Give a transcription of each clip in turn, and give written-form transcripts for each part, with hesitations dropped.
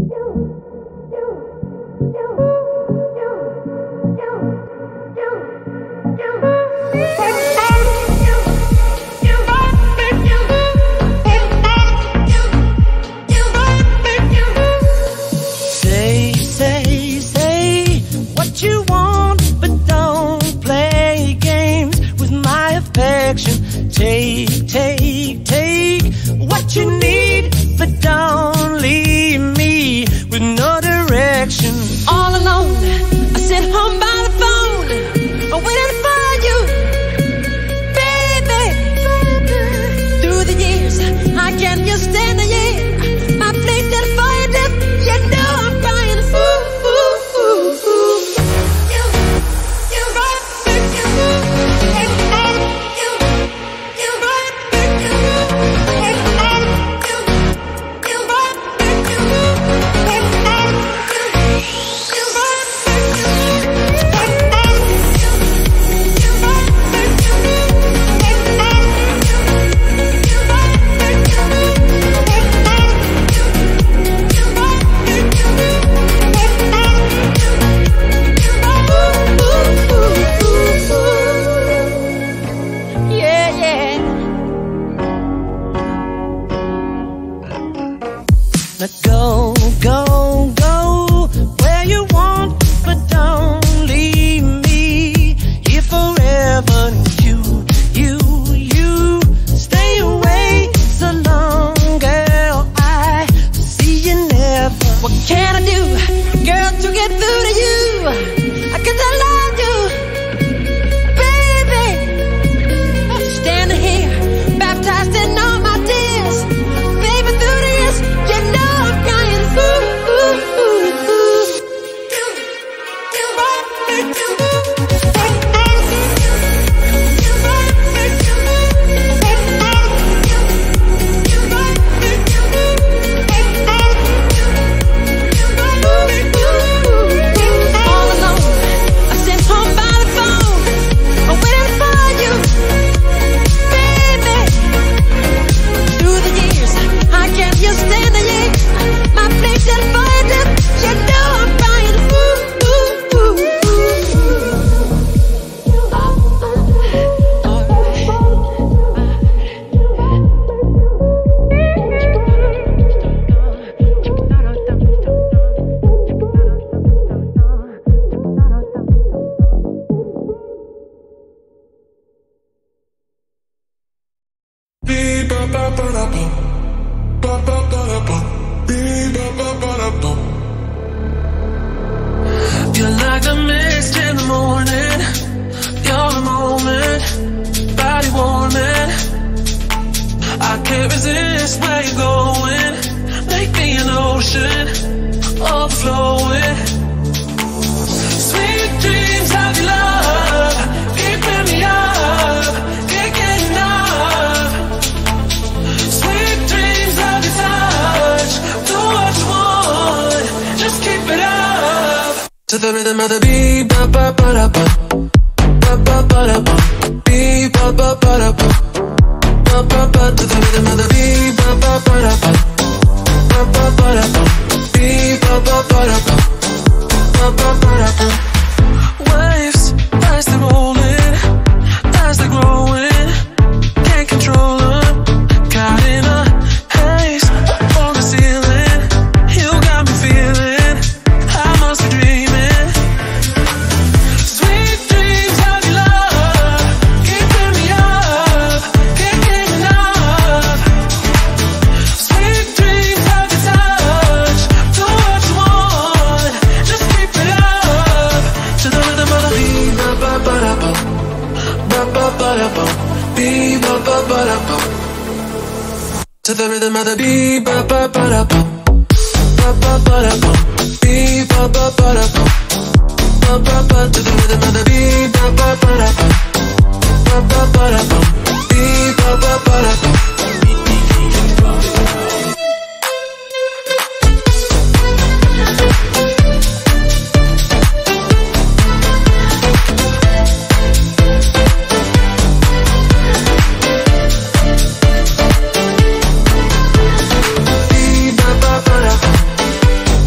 Take what you need, but don't leave me with no direction. All alone, I sit home by the phone, waiting for you, baby. Through the years, I can't just stand the year. My place is fire deep, you know I'm crying. Ooh, ooh, ooh, ooh. Go, go, go where you want, but don't leave me here forever. You stay away so long, girl, I see you never. What can I do, girl, to get through to you? 'Cause I love you, baby. Standing here, baptized in all my tears, baby, through the years, you know I'm crying. Ooh, ooh, ooh, ooh. All alone, I sit home by the phone, waiting for you, baby. Through the years, I can't just stand the year. My place is fire deep, you know I'm crying. Ooh, ooh, ooh, You're like the mist in the morning, you're a moment, body warming. I can't resist where you're going, make me an ocean, overflowing. Sweet dreams of your love, keeping me up, can't get enough. Sweet dreams of your touch, do what you want, just keep it up. To the rhythm of the beat, ba ba ba da ba, ba ba ba da ba, beat ba ba ba da ba, ba ba ba. To the rhythm of the beat, ba ba ba da ba, ba ba ba da ba, beat ba ba ba da ba, ba ba ba da ba. Waves as they're rolling, as they're growing, can't control them. Caught in a haze on the ceiling, you got me feeling I must be dreaming. Sweet dreams of your love, keeping me up, can't get enough. Sweet dreams of your touch, do what you want, just keep it up. To the rhythm of the beat, ba ba ba da ba, ba ba ba da ba, beat ba ba ba da ba. To the rhythm of the beat, ba ba ba da ba, ba ba ba da ba, beat ba ba ba da ba, ba ba ba. To the rhythm of the beat, ba ba ba da ba, ba ba ba da ba, beat ba ba ba da ba. Beat ba ba ba da ba,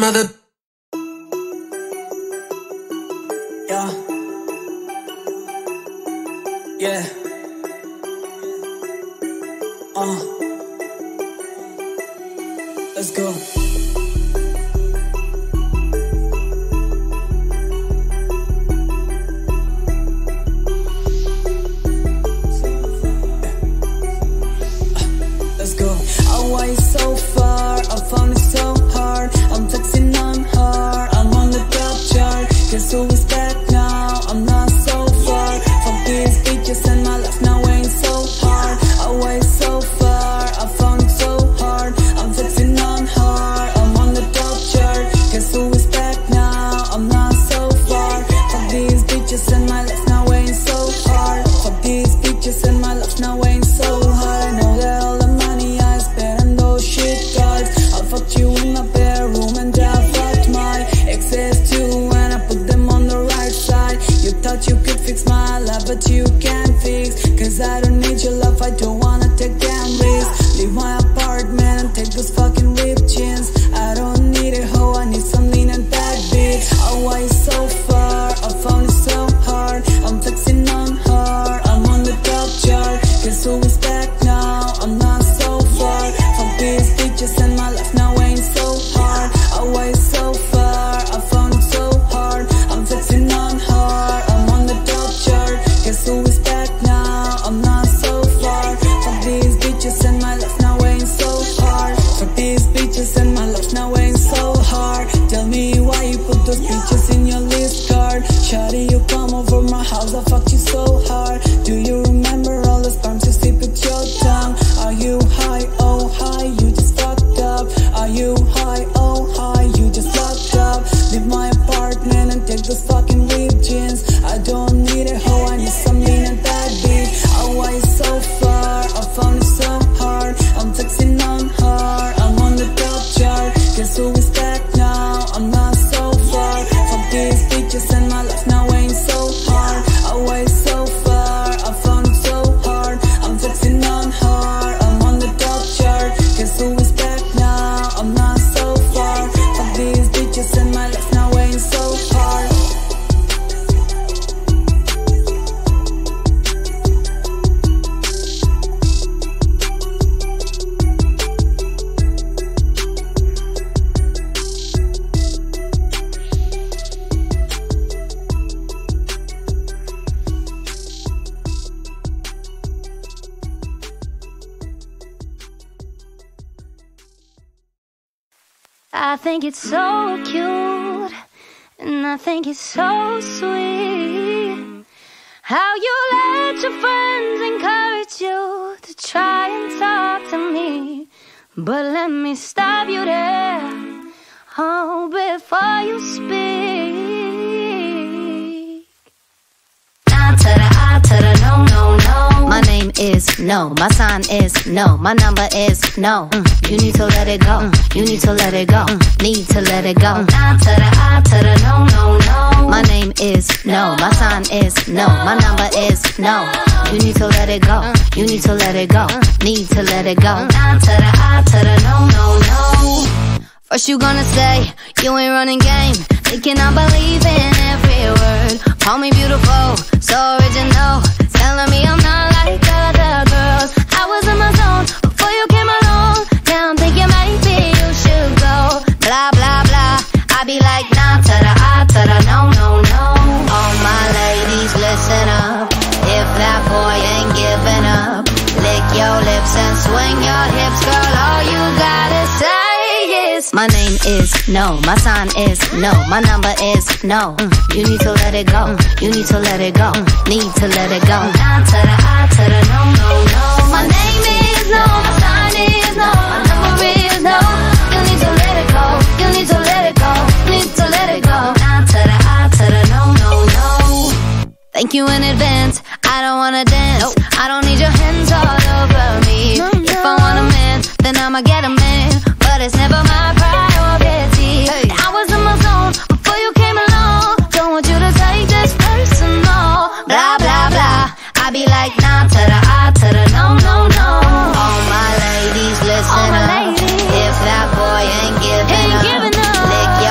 another. Yeah. Yeah. Let's go. Let's go. Away so far, I found it so hard. I'm flexing on her, I'm on the top chart. Guess who is back now? I'm not so far from these bitches and my life now ain't so hard. Away so far, I found it so hard. I'm flexing on her, I'm on the top chart. Guess who is back now? I'm not so far from these bitches and my life now ain't so hard. From these bitches and my life now ain't so hard. Know that all the money I spent on those shit cards. I fucked you in my bedroom and I fucked my exes too, and I put them on the right side. You thought you could fix my life, but you can't fix. Cause I don't need your love, I don't wanna take damn risks. Leave my apartment and take those fucking ripped jeans. I don't need a hoe, I need some lean and bad bitch. Away so far, I found it so hard. I'm flexing on her, I'm on the top chart. Guess who is back now? I'm not so far from these bitches and my life now ain't so hard. Away so far, I found it so hard. I'm flexing on her, I'm on the top chart. Guess who is back now? I'm not so far from these bitches and my life now ain't so hard. For these bitches and my life now ain't so hard. Tell me why you put those bitches in your list card. Shawty, you come over my house, I fucked you so hard. Do you remember all the sperms you sip with your tongue? Are you high? Oh hi, you just fucked up. Are you high? Oh hi, you just fucked up. Leave my apartment and take those fucking ripped jeans. I don't need a hoe, I need some lean and bad bitch. Away so far, I found it so hard. I'm flexing on her, I'm on the top chart. Guess who is back now? I'm not so far from these bitches and my life now ain't so hard. Away so far, I found it so hard. I'm flexing on her, I'm on the top chart. Guess who is back now? I'm not so far from these bitches and my life now ain't so hard. I think it's so cute, and I think it's so sweet how you let your friends encourage you to try and talk to me. But let me stop you there, oh, before you speak. Nah to the I to the no, no, no. My name is no, my sign is no, my number is no. You need to let it go, you need to let it go, need to let it go. Nah to the I to the no, no, no. My name is no, my sign is no, my number is no. You need to let it go, you need to let it go, need to let it go. Nah to the I to the no, no, no. First you gonna say you ain't running game, thinking I believe in every word. Call me beautiful, so original, telling me I'm not like other girls. I was in my zone before you came along. Now I'm thinking maybe you should go. Blah blah blah, I be like nah to the I to the no, no, no. All my ladies listen up, if that boy ain't giving up, lick your lips and swing your hips, girl. All you gotta say is my name is no, my sign is no, my number is no. You need to let it go, you need to let it go, need to let it go. Nah to the I to the no, no, no. My name is no, my sign is no, my number is no. You need to let it go, you need to let it go, need to let it go. Nah to the I to the no, no, no. Thank you in advance, I don't wanna dance, I don't need your hands all over me. If I want a man, then I'ma get a man, but it's never my priority. I was in my zone before you came along, don't want you to take this personal. Blah blah blah, I be like nah to the I to the no, no, no. All my ladies listen up, if that boy ain't giving up, lick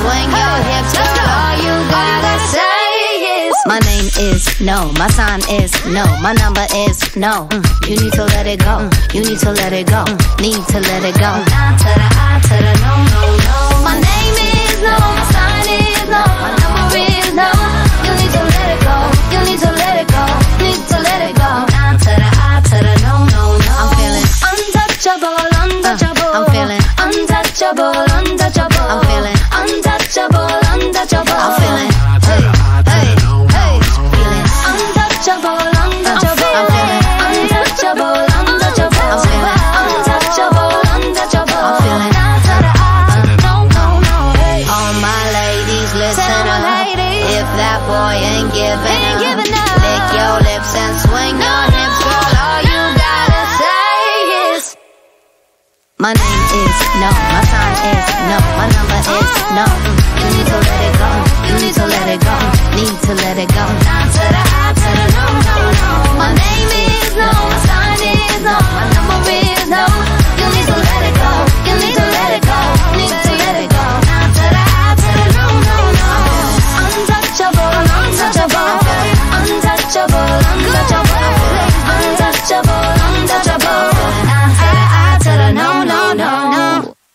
swing your hips, girl. All you gotta say is my name is no, my sign is no, my number is no. You need to let it go. You need to let it go. Need to let it go. Nah to the I to the no, no, no. My name is no, my sign is no, my number is no. You need to let it go. You need to let it go. Need to let it go. Nah to the I to the no, no, no. I'm feeling untouchable, untouchable. I'm feeling untouchable, untouchable. I'm feeling untouchable, untouchable. I'm feeling hey, hey, hey. Feeling untouchable, untouchable. I'm feeling untouchable, untouchable. I'm feeling untouchable, untouchable. I'm feeling no, no, no. Hey. All my ladies, listen up. If that boy ain't giving up, lick your lips and swing your hips, girl. All you gotta say is my name is no, my sign is no, my number is no. You need to let it go. You need to let it go. Need to let it go. Nah to the I to the no, no, no. My name is no, my sign is no, my number is no. You need to let it go. You need to let it go. Need to let it go. Nah to the I to the no, no, no. Untouchable, untouchable. Untouchable, untouchable. Untouchable, untouchable. Nah to the I to the no, no, no, no.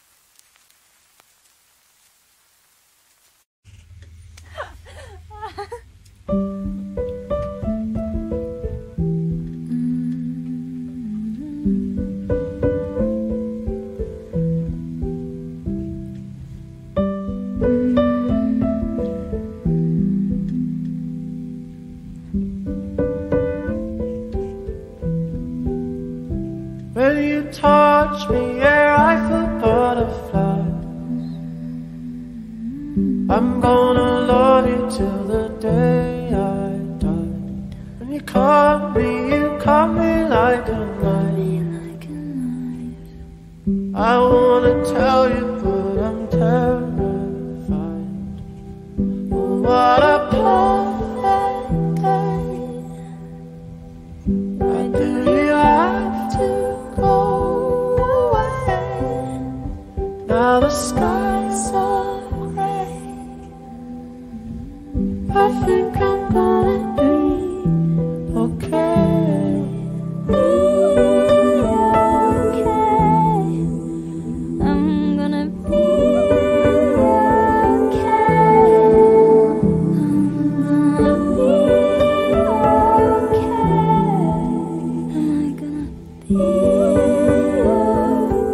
When you touch me, yeah, I feel butterflies. I'm gonna love you till the day I die. When you cut me like a knife. I wanna tell you, but I'm terrified. What a perfect day. Why do you have to go away? Now the sky's so gray. I think I'm gonna be okay. I'm gonna be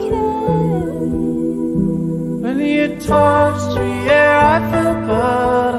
When you touch me, yeah, I feel bad.